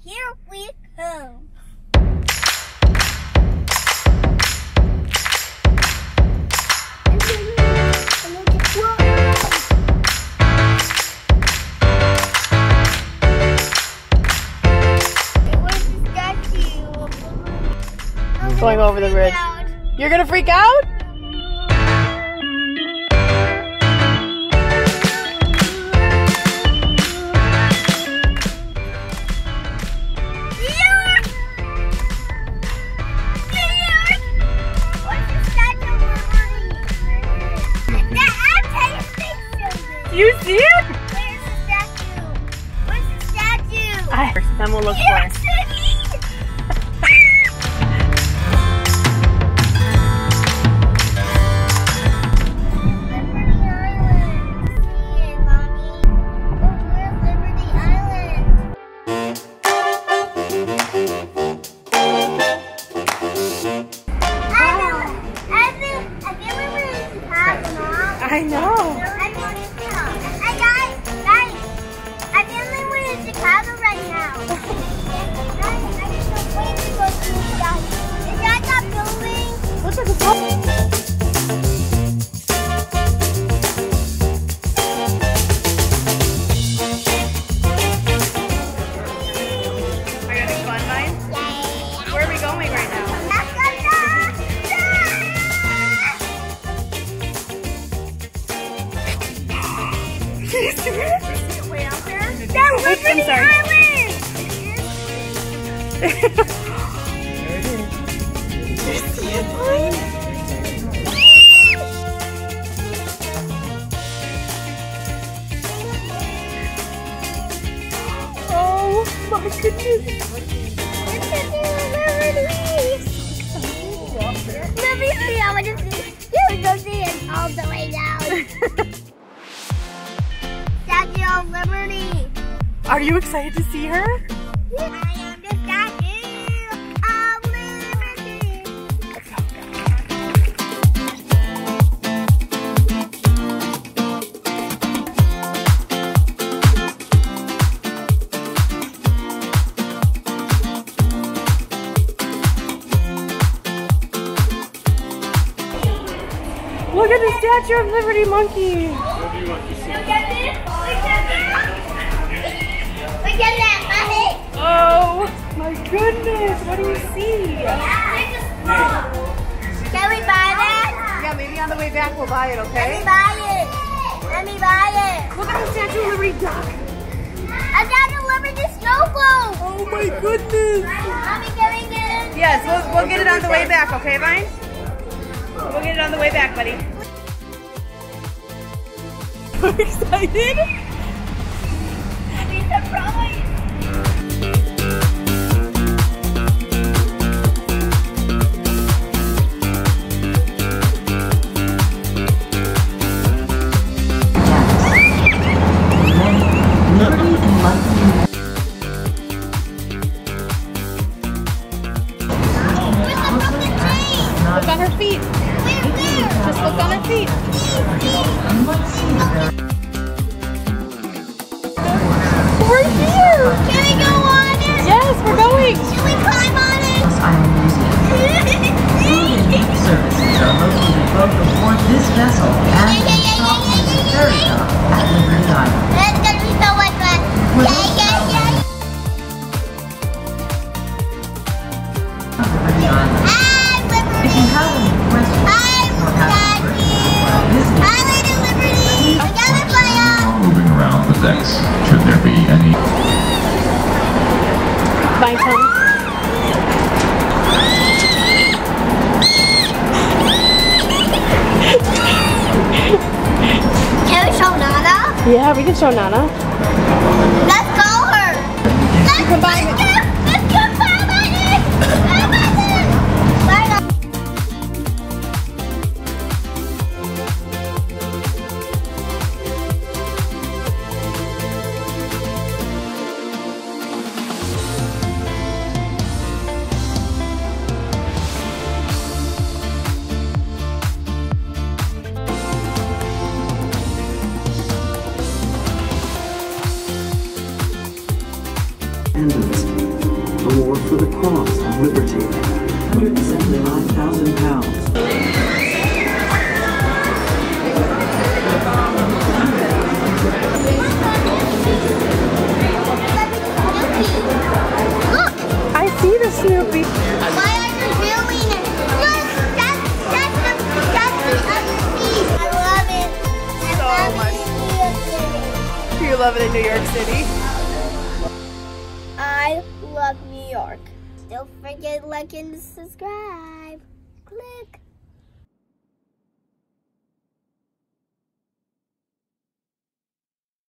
Here we come. Going over the bridge. You're gonna freak out? You see it? Where's the statue? Where's the statue? Then we'll look for it. I know. Hey guys, I feel like we're in Chicago right now. Guys, I can't wait to go to that. Is that building? Looks like a pop. Are you having fun, Vine? Where are we going right now? Way out there? That Liberty Island! There it is. You see it, Vine? Oh my goodness! Let me see, I want to see. You would go see it all the way down. Statue of Liberty. Are you excited to see her? I am the Statue of Liberty. Look at the Statue of Liberty monkey. Look at this. Look at that, buddy. Oh my goodness, what do you see? Can we buy that? Yeah, maybe on the way back we'll buy it, Let okay? me buy it. Let me buy it. Look at the Statue of Liberty duck. I got to Liberty snowball. Oh my goodness. Mommy, can we get it? Yes, we'll get it on the way back, okay, Vine? We'll get it on the way back, buddy. So excited? Be surprised. Look on her feet. Just look on her feet. We're here. Can we go on it? Yes, we're going. Should we climb on it? Services are located both aboard this vessel and in the ferry dock at Liberty Island. That's gonna be so much fun. Liberty Island. If you have any questions or have Island of Liberty. Together, playa. Moving around the decks, should there be any Vine, come. Can we show Nana? Yeah, we can show Nana. Let's call her. Let's go climb on it. Let's go climb on it. Climb on it. Climb on it. Ambulance. Award for the Cross of Liberty, £175,000. I see the Snoopy. Why are you doing it? Look, that's the other piece. I love it. So much. You love it in New York City? I love New York. Don't forget to like and subscribe. Click.